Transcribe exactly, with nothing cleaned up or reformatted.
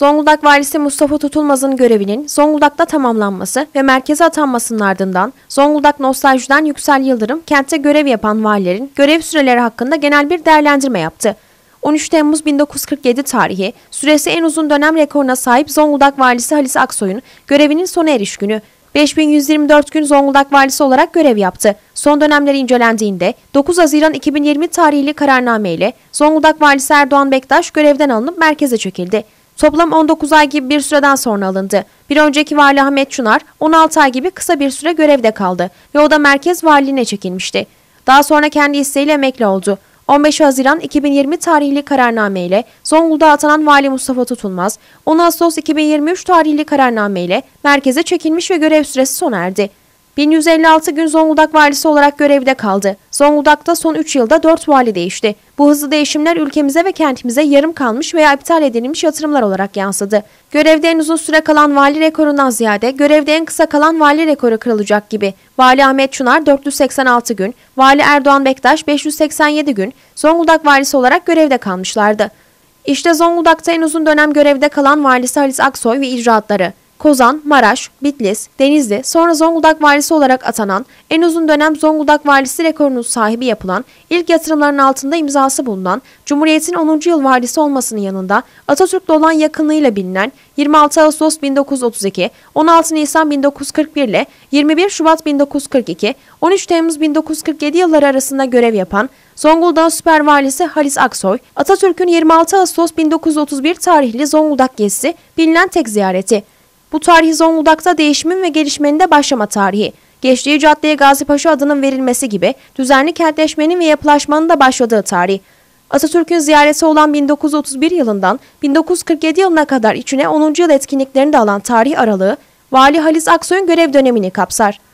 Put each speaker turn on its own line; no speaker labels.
Zonguldak Valisi Mustafa Tutulmaz'ın görevinin Zonguldak'ta tamamlanması ve merkeze atanmasının ardından Zonguldak Nostaljiden Yüksel Yıldırım kentte görev yapan valilerin görev süreleri hakkında genel bir değerlendirme yaptı. on üç Temmuz bin dokuz yüz kırk yedi tarihi, süresi en uzun dönem rekoruna sahip Zonguldak Valisi Halis Aksoy'un görevinin sona eriş günü. beş bin yüz yirmi dört gün Zonguldak Valisi olarak görev yaptı. Son dönemleri incelendiğinde dokuz Haziran iki bin yirmi tarihli kararname ile Zonguldak Valisi Erdoğan Bektaş görevden alınıp merkeze çekildi. Toplam on dokuz ay gibi bir süreden sonra alındı. Bir önceki vali Ahmet Çınar on altı ay gibi kısa bir süre görevde kaldı ve o da merkez valiliğine çekilmişti. Daha sonra kendi isteğiyle emekli oldu. on beş Haziran iki bin yirmi tarihli kararname ile Zonguldak'a atanan Vali Mustafa Tutulmaz, on Ağustos iki bin yirmi üç tarihli kararname ile merkeze çekilmiş ve görev süresi sona erdi. bin yüz elli altı gün Zonguldak Valisi olarak görevde kaldı. Zonguldak'ta son üç yılda dört vali değişti. Bu hızlı değişimler ülkemize ve kentimize yarım kalmış veya iptal edilmiş yatırımlar olarak yansıdı. Görevde en uzun süre kalan vali rekorundan ziyade görevde en kısa kalan vali rekoru kırılacak gibi. Vali Ahmet Çınar dört yüz seksen altı gün, Vali Erdoğan Bektaş beş yüz seksen yedi gün Zonguldak Valisi olarak görevde kalmışlardı. İşte Zonguldak'ta en uzun dönem görevde kalan Valisi Halis Aksoy ve icraatları. Kozan, Maraş, Bitlis, Denizli, sonra Zonguldak Valisi olarak atanan, en uzun dönem Zonguldak Valisi rekorunun sahibi yapılan, ilk yatırımların altında imzası bulunan, Cumhuriyet'in onuncu yıl valisi olmasının yanında Atatürk'le olan yakınlığıyla bilinen yirmi altı Ağustos bin dokuz yüz otuz iki, on altı Nisan bin dokuz yüz kırk bir ile yirmi bir Şubat bin dokuz yüz kırk iki, on üç Temmuz bin dokuz yüz kırk yedi yılları arasında görev yapan Zonguldak'ın süper valisi Halis Aksoy, Atatürk'ün yirmi altı Ağustos bin dokuz yüz otuz bir tarihli Zonguldak gezisi bilinen tek ziyareti. Bu tarih Zonguldak'ta değişimin ve gelişmenin de başlama tarihi. Geçtiği caddeye Gazi Paşa adının verilmesi gibi düzenli kentleşmenin ve yapılaşmanın da başladığı tarih. Atatürk'ün ziyareti olan bin dokuz yüz otuz bir yılından bin dokuz yüz kırk yedi yılına kadar içine onuncu yıl etkinliklerini de alan tarih aralığı, Vali Halis Aksoy'un görev dönemini kapsar.